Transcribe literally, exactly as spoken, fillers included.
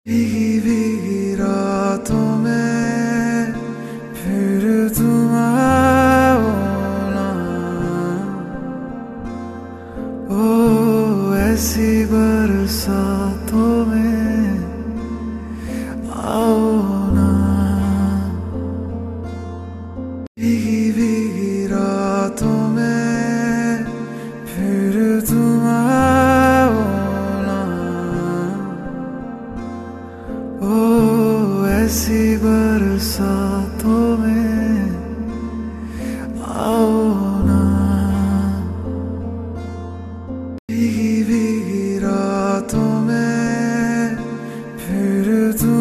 भीगी भीगी रातों में फिर तुम आओ ना, ओ ऐसी बरसातों में आओ ना। भीगी भीगी रातों में फिर तुम आओ ना, ओ ऐसी बरसातों में आओ ना। भीगी भीगी रातों में फिर तुम